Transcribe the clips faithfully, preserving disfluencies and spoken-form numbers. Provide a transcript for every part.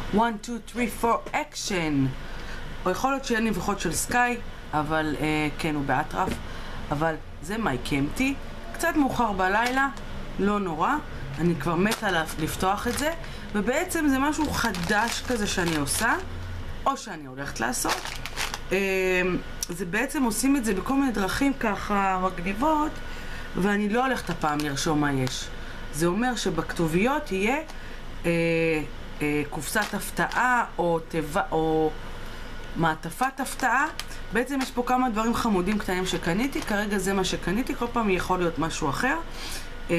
one, two, three, four, action! או יכול להיות שיהיה נביחות של סקאי, אבל uh, כן, הוא באטרף, אבל זה מה הקמתי. קצת מאוחר בלילה, לא נורא, אני כבר מתה לפתוח את זה, ובעצם זה משהו חדש כזה שאני עושה, או שאני הולכת לעשות. Uh, זה בעצם עושים את זה בכל מיני דרכים ככה מגניבות, ואני לא הולכת הפעם לרשום מה יש. זה אומר שבכתוביות יהיה uh, uh, קופסת הפתעה או טבע, או מעטפת הפתעה. בעצם יש פה כמה דברים חמודים קטנים שקניתי, כרגע זה מה שקניתי, כל פעם יכול להיות משהו אחר. Uh,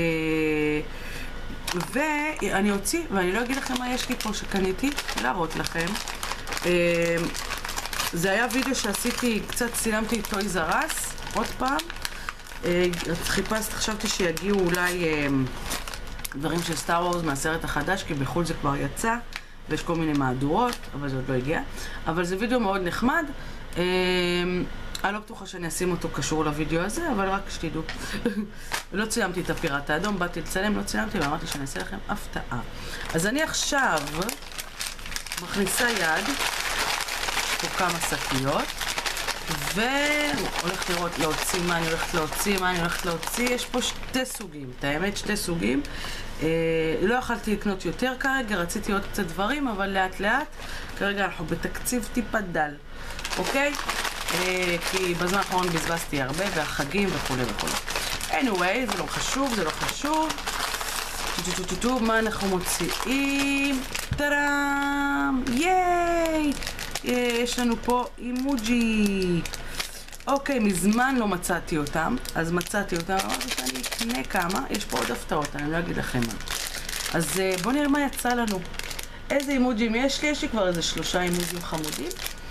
ואני אוציא, ואני לא אגיד לכם מה יש לי פה שקניתי, להראות לכם. Uh, זה היה וידאו שעשיתי, קצת צילמתי את טויז אר אס, עוד פעם. Uh, חיפשת, חשבתי שיגיעו אולי uh, דברים של סטאר וורס מהסרט החדש, כי בחו"ל זה כבר יצא, ויש כל מיני מהדורות, אבל זה עוד לא הגיע. אבל זה וידאו מאוד נחמד. Uh, אני לא בטוחה שאני אשים אותו קשור לוידאו הזה, אבל רק שתדעו. לא צילמתי את הפיראט האדום, באתי לצלם, לא צילמתי, ואמרתי שאני אעשה לכם הפתעה. אז אני עכשיו מכניסה יד, פה כמה שקיות, והולכת לראות, להוציא מה אני הולכת להוציא, מה אני הולכת להוציא. יש פה שתי סוגים, את האמת שתי סוגים. אה, לא יכלתי לקנות יותר כרגע, רציתי עוד קצת דברים, אבל לאט לאט, כרגע אנחנו בתקציב טיפה דל, אוקיי? אה, כי בזמן האחרון בזבזתי הרבה, והחגים וכו' וכו'. anyway, זה לא חשוב, זה לא חשוב. טו-טו-טו-טו, מה אנחנו מוציאים? טאדאם! ייי! יש לנו פה אימוג'י. אוקיי, מזמן לא מצאתי אותם, אז מצאתי אותם, אמרתי שאני אקנה כמה, יש פה עוד הפתעות, אני לא אגיד לכם מה. אז בואו נראה מה יצא לנו. איזה אימוג'ים יש לי? יש לי כבר איזה שלושה אימוג'ים חמודים.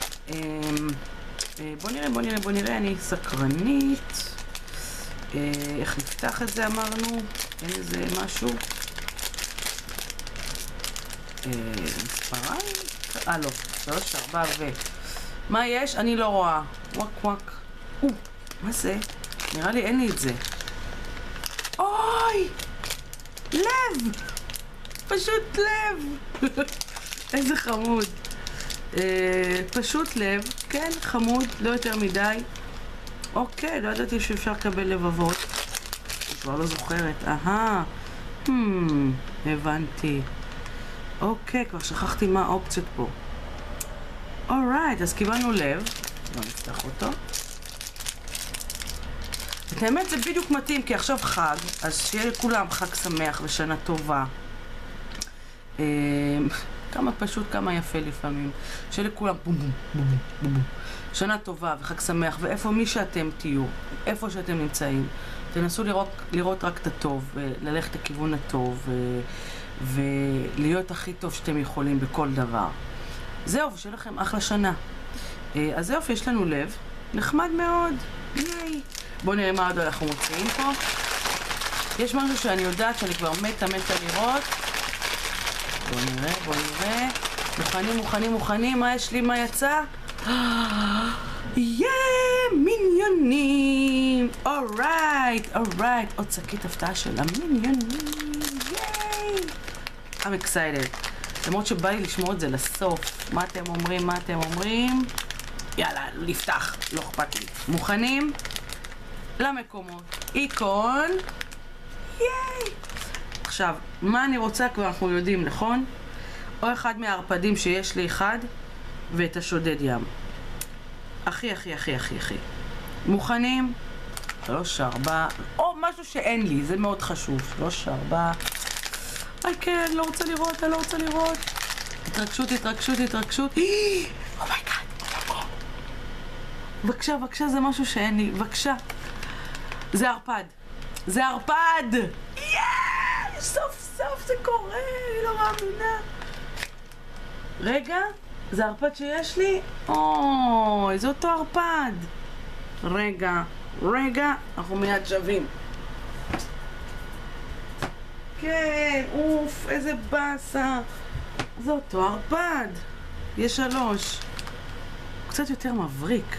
בואו נראה, בואו נראה, בואו נראה, אני סקרנית. איך נפתח את זה אמרנו? אין איזה משהו. מספריים? אה לא, שלוש, ארבע ו... מה יש? אני לא רואה. וואק וואק. או, מה זה? נראה לי אין לי את זה. אוי! לב! פשוט לב! איזה חמוד. אה, פשוט לב, כן, חמוד, לא יותר מדי. אוקיי, לא ידעתי שאפשר לקבל לבבות. אני כבר לא זוכרת. אהה. Hmm, הבנתי. אוקיי, כבר שכחתי מה האופציות פה. אורייט, אז קיבלנו לב. בואו נפתח אותו. את האמת זה בדיוק מתאים, כי עכשיו חג, אז שיהיה לכולם חג שמח ושנה טובה. כמה פשוט, כמה יפה לפעמים. שיהיה לכולם בום בום בום בום בום. שנה טובה וחג שמח, ואיפה מי שאתם תהיו, איפה שאתם נמצאים. תנסו לראות, לראות רק את הטוב, ללכת לכיוון הטוב, ו... ולהיות הכי טוב שאתם יכולים בכל דבר. זהו, שיהיה לכם אחלה שנה. אז זהו, יש לנו לב, נחמד מאוד, ייי. בואו נראה מה עוד אנחנו מוצאים פה. יש משהו שאני יודעת שאני כבר מתה מתה לראות. בואו נראה, בואו נראה. מוכנים, מוכנים, מוכנים, מה יש לי, מה יצא? ייי, מיניונים. אורייט, אורייט. עוד שקית הפתעה של המיניונים. ייי. I'm excited. למרות שבא לי לשמור את זה לסוף. מה אתם אומרים? מה אתם אומרים? יאללה, נפתח. לא אכפת לי. מוכנים? למקומות. איקון. ייי. עכשיו, מה אני רוצה כבר אנחנו יודעים, נכון? או אחד מהערפדים שיש לי אחד, ואת השודד ים. הכי, הכי, הכי, הכי, הכי. מוכנים? שלוש, ארבע. או משהו שאין לי, זה מאוד חשוב. שלוש, ארבע. איי כן, לא רוצה לראות, אני לא רוצה לראות. התרגשות, התרגשות, התרגשות. אומייגאד. בבקשה, בבקשה, זה משהו שאין לי. בבקשה. זה ערפד. זה ערפד! יאיי! סוף סוף זה קורה, אני לא מאמינה. רגע, זה ערפד שיש לי? אוי, זה אותו ערפד. רגע, רגע, אנחנו מיד שווים. כן, אוף, איזה בסה. זה אותו ערפד. יש שלוש. קצת יותר מבריק.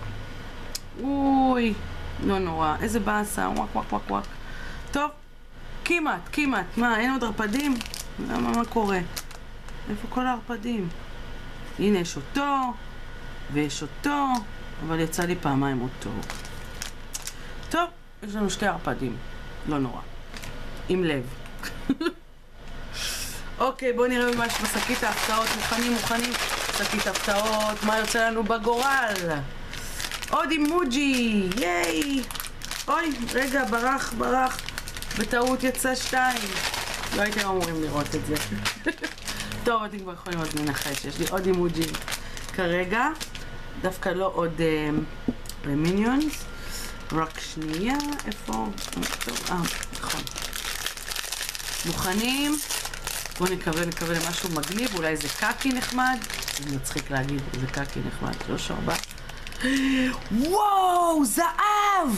אוי, לא נורא. איזה בסה. וואק, וואק, וואק, וואק. טוב, כמעט, כמעט. מה, אין עוד ערפדים? מה, מה קורה? איפה כל הערפדים? הנה יש אותו, ויש אותו, אבל יצא לי פעמיים אותו. טוב, יש לנו שתי ערפדים. לא נורא. עם לב. אוקיי, בואו נראה מה יש בשקית ההפתעות. מוכנים, מוכנים. שקית הפתעות, מה יוצא לנו בגורל? עוד אימוג'י, ייי! אוי, רגע, ברח, ברח. בטעות יצא שתיים. לא הייתם אמורים לראות את זה. טוב, אתם כבר יכולים עוד לנחש. יש לי עוד אימוג'י כרגע. דווקא לא עוד מיניונס. רק שנייה, איפה? טוב, אה, נכון. מוכנים? בואו נקווה, נקווה למשהו מגניב, אולי זה קאקי נחמד. זה מצחיק להגיד, זה קאקי נחמד. שלוש, ארבע. וואו, זהב!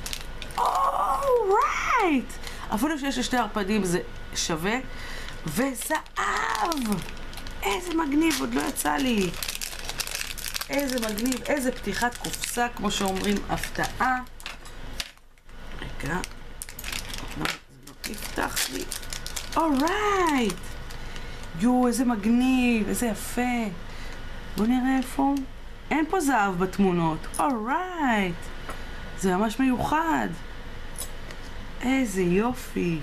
אורייט! אפילו שיש שתי ערפדים זה שווה. וזהב! איזה מגניב, עוד לא יצא לי. איזה מגניב, איזה פתיחת קופסה, כמו שאומרים, הפתעה. רגע. לא, זה לא יפתח לי. אורייט! יו, איזה מגניב, איזה יפה. בוא נראה איפה. אין פה זהב בתמונות. אורייט! זה ממש מיוחד. איזה יופי.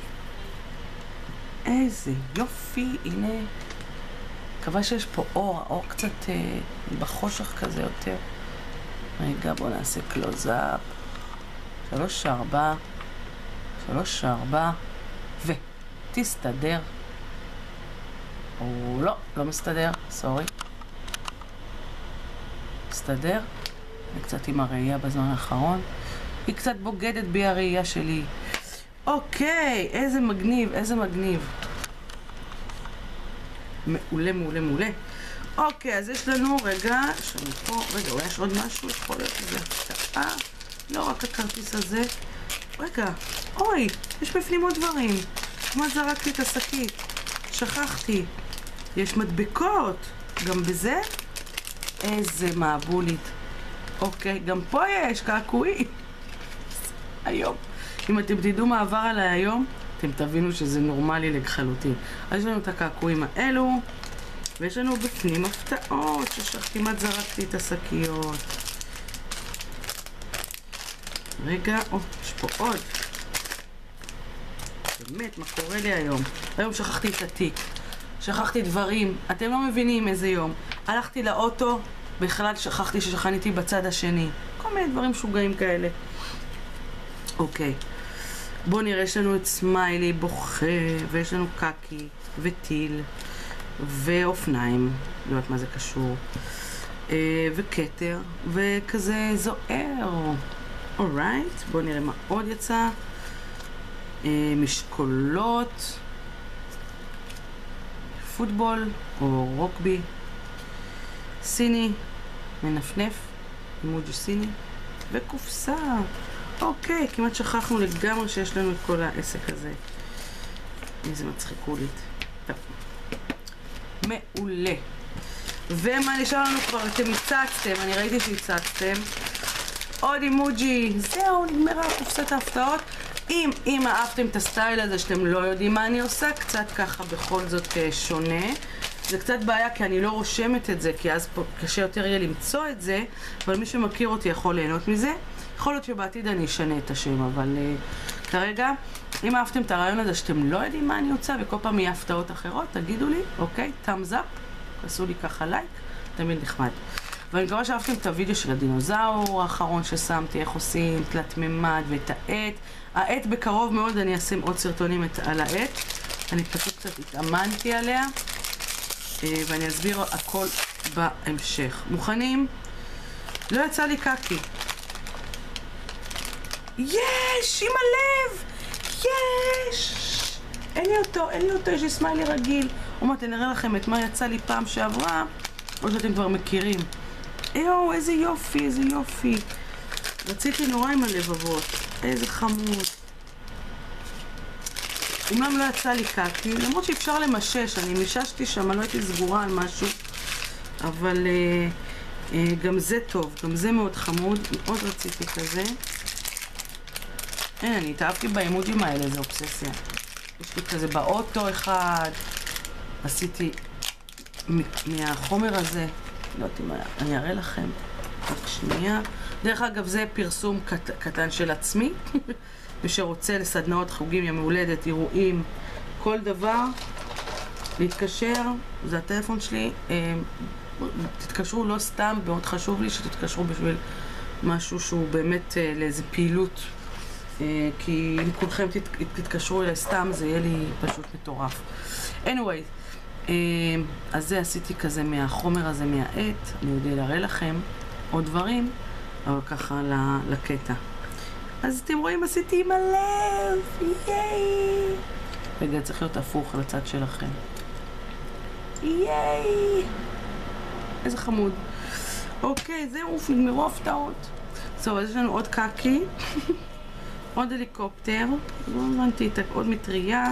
איזה יופי. הנה. מקווה שיש פה אור. האור קצת אה, בחושך כזה יותר. רגע, בוא נעשה קלוזאפ. שלוש, ארבע. שלוש, ארבע. ו... תסתדר. או לא, לא מסתדר, סורי. מסתדר. אני קצת עם הראייה בזמן האחרון. היא קצת בוגדת בי הראייה שלי. אוקיי, איזה מגניב, איזה מגניב. מעולה, מעולה, מעולה. אוקיי, אז יש לנו, רגע, יש לנו פה, רגע, אולי יש עוד משהו, יכול להיות שזה הפתעה. לא רק הכרטיס הזה. רגע, אוי, יש בפנים עוד דברים. מה זרקתי את השקית? שכחתי. יש מדבקות. גם בזה? איזה מעבולית. אוקיי, גם פה יש קעקועי. היום. אם אתם תדעו מה עבר עליי היום, אתם תבינו שזה נורמלי לחלוטין. אז יש לנו את הקעקועים האלו, ויש לנו בפנים הפתעות, שכמעט זרקתי את השקיות. רגע, או, יש פה עוד. באמת, מה קורה לי היום? היום שכחתי את התיק, שכחתי דברים, אתם לא מבינים איזה יום. הלכתי לאוטו, בכלל שכחתי ששכניתי בצד השני. כל מיני דברים שוגעים כאלה. אוקיי, בואו נראה, יש לנו את סמיילי בוכה, ויש לנו קאקי, וטיל, ואופניים, לא יודעת מה זה קשור, וקטר, וכזה זוהר. אורייט, בואו נראה מה עוד יצא. משקולות, פוטבול או רוקבי, סיני, מנפנף, אימוג'י סיני, וקופסה. אוקיי, כמעט שכחנו לגמרי שיש לנו את כל העסק הזה. איזה מצחיקולית. טוב. מעולה. ומה נשאר לנו כבר? אתם הצצתם, אני ראיתי שהצצתם. עוד אימוג'י. זהו, נגמרה קופסת ההפתעות. אם, אם אהבתם את הסטייל הזה שאתם לא יודעים מה אני עושה, קצת ככה בכל זאת שונה. זה קצת בעיה כי אני לא רושמת את זה, כי אז פה קשה יותר יהיה למצוא את זה, אבל מי שמכיר אותי יכול ליהנות מזה. יכול להיות שבעתיד אני אשנה את השם, אבל uh, כרגע, אם אהבתם את הרעיון הזה שאתם לא יודעים מה אני עושה, וכל פעם יהיה הפתעות אחרות, תגידו לי, אוקיי, thumbs up, תעשו לי ככה לייק, תמיד נחמד. ואני מקווה שאהבתם את הוידאו של הדינוזאור האחרון ששמתי, איך עושים, תלת ממד ואת העט. העט בקרוב מאוד, אני אשים עוד סרטונים על העט. אני פשוט קצת התאמנתי עליה, ואני אסביר הכל בהמשך. מוכנים? לא יצא לי קאקי. יש! עם הלב! יש! אין לי אותו, אין לי אותו, יש לי סמיילי רגיל. אומרת, אני אראה לכם את מה יצא לי פעם שעברה, או שאתם כבר מכירים. איו, איזה יופי, איזה יופי. רציתי נורא עם הלבבות. איזה חמוד. אומנם לא יצא לי קאקי, למרות שאפשר למשש, אני מיששתי שם, אני לא הייתי סגורה על משהו, אבל אה, אה, גם זה טוב, גם זה מאוד חמוד, מאוד רציתי כזה. אין, אני התאהבתי באימוג'ים האלה, זה אובססיה. יש לי כזה באוטו אחד, עשיתי מהחומר הזה, לא יודעת אם אני אראה לכם, רק שנייה. דרך אגב, זה פרסום קט, קטן של עצמי, מי שרוצה לסדנאות, חוגים, יום הולדת, אירועים, כל דבר, להתקשר, זה הטלפון שלי, תתקשרו לא סתם, מאוד חשוב לי שתתקשרו בשביל משהו שהוא באמת לאיזה פעילות, כי אם כולכם תתקשרו אליי סתם זה יהיה לי פשוט מטורף. anyway, אז זה עשיתי כזה מהחומר הזה מהעט, אני יודע להראה לכם עוד דברים, אבל ככה לקטע. אז אתם רואים, עשיתי עם הלב, ייי! רגע, צריך להיות הפוך לצד שלכם. ייי! איזה חמוד. אוקיי, זהו, נגמרו הפתעות. טוב, אז יש לנו עוד קקי, עוד הליקופטר, לא הבנתי, עוד מטריה,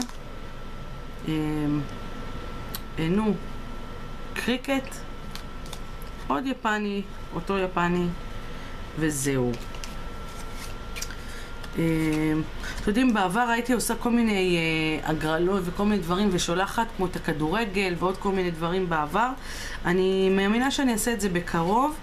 נו, קריקט, עוד יפני, אותו יפני, וזהו. אתם יודעים, בעבר הייתי עושה כל מיני הגרלות וכל מיני דברים ושולחת, כמו את הכדורגל ועוד כל מיני דברים בעבר. אני מאמינה שאני אעשה את זה בקרוב.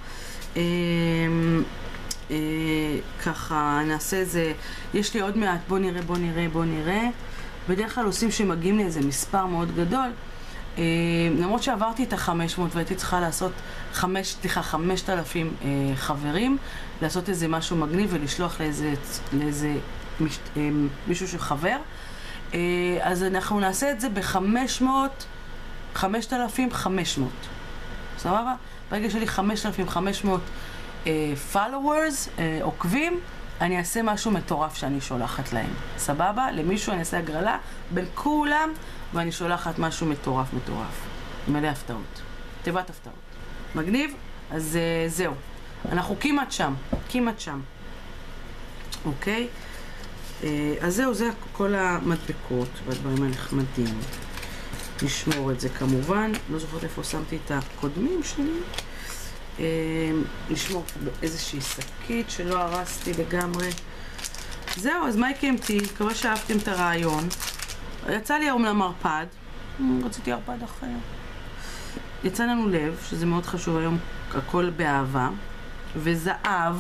ככה נעשה את זה, יש לי עוד מעט, בוא נראה, בוא נראה, בוא נראה. בדרך כלל עושים שמגיעים לאיזה מספר מאוד גדול. למרות שעברתי את ה-חמש מאות והייתי צריכה לעשות חמש, סליחה, חמשת אלפים חברים, לעשות איזה משהו מגניב ולשלוח לאיזה, לאיזה מש, מישהו שחבר. אז אנחנו נעשה את זה ב-חמש מאות, חמשת אלפים וחמש מאות. סבבה? ברגע שלי חמשת אלפים וחמש מאות followers, עוקבים, אני אעשה משהו מטורף שאני שולחת להם. סבבה? למישהו אני אעשה הגרלה בין כולם, ואני שולחת משהו מטורף מטורף. מלא הפתעות. תיבת הפתעות. מגניב? אז uh, זהו. אנחנו כמעט שם. כמעט שם. אוקיי? Uh, אז זהו, זה כל המדבקות והדברים הנחמדים. נשמור את זה כמובן. לא זוכרת איפה שמתי את הקודמים שלי. Uh, נשמור באיזושהי שקית שלא הרסתי לגמרי. זהו, אז מה הקמתי? מקווה שאהבתם את הרעיון. יצא לי היום למרפד, רציתי הרפד אחר. יצא לנו לב, שזה מאוד חשוב היום, הכל באהבה, וזהב,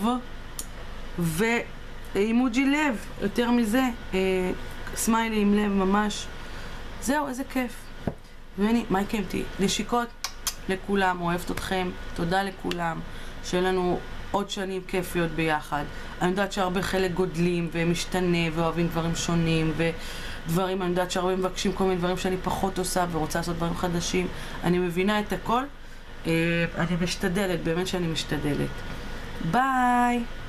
ואימוג'י לב, יותר מזה, אה, סמיילי עם לב ממש. זהו, איזה כיף. ואני, מה הקמתי? נשיקות לכולם, אוהבת אתכם, תודה לכולם, שיהיה לנו עוד שנים כיפיות ביחד. אני יודעת שהרבה חלק גודלים ומשתנה ואוהבים דברים שונים ודברים, אני יודעת שהרבה מבקשים כל מיני דברים שאני פחות עושה ורוצה לעשות דברים חדשים. אני מבינה את הכל, אני משתדלת, באמת שאני משתדלת. ביי!